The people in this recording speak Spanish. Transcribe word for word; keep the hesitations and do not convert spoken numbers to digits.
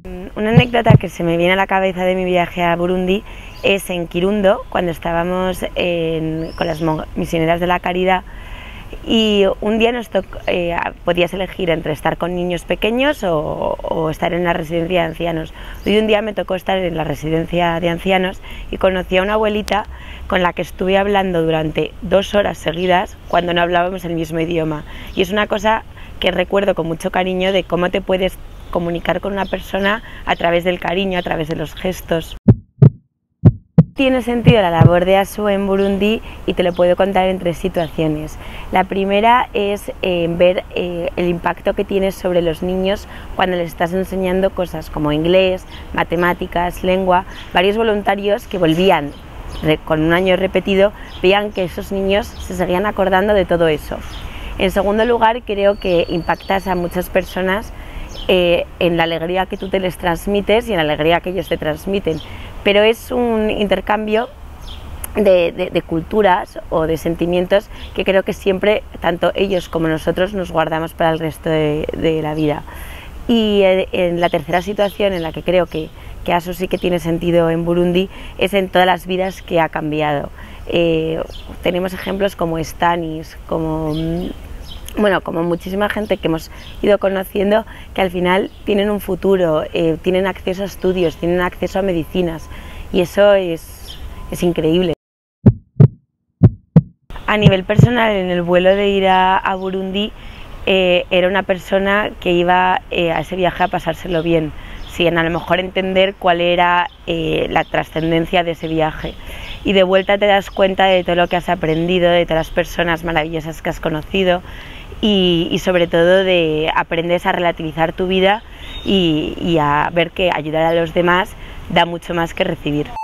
Una anécdota que se me viene a la cabeza de mi viaje a Burundi es en Kirundo, cuando estábamos en, con las misioneras de la caridad, y un día nos tocó, eh, podías elegir entre estar con niños pequeños o, o estar en la residencia de ancianos. Y un día me tocó estar en la residencia de ancianos y conocí a una abuelita con la que estuve hablando durante dos horas seguidas cuando no hablábamos el mismo idioma. Y es una cosa que recuerdo con mucho cariño, de cómo te puedes comunicar con una persona a través del cariño, a través de los gestos. Tiene sentido la labor de ASO en Burundi y te lo puedo contar en tres situaciones. La primera es eh, ver eh, el impacto que tienes sobre los niños cuando les estás enseñando cosas como inglés, matemáticas, lengua. Varios voluntarios que volvían con un año repetido veían que esos niños se seguían acordando de todo eso. En segundo lugar, creo que impactas a muchas personas eh, en la alegría que tú te les transmites y en la alegría que ellos te transmiten. Pero es un intercambio de, de, de culturas o de sentimientos que creo que siempre, tanto ellos como nosotros, nos guardamos para el resto de, de la vida. Y en la tercera situación en la que creo que, que ASO sí que tiene sentido en Burundi es en todas las vidas que ha cambiado. Eh, tenemos ejemplos como Stanis, como... Bueno, como muchísima gente que hemos ido conociendo, que al final tienen un futuro, eh, tienen acceso a estudios, tienen acceso a medicinas, y eso es, es increíble. A nivel personal, en el vuelo de ir a, a Burundi, eh, era una persona que iba eh, a ese viaje a pasárselo bien, sin a lo mejor entender cuál era eh, la trascendencia de ese viaje. Y de vuelta te das cuenta de todo lo que has aprendido, de todas las personas maravillosas que has conocido, y, y sobre todo de aprendes a relativizar tu vida y, y a ver que ayudar a los demás da mucho más que recibir.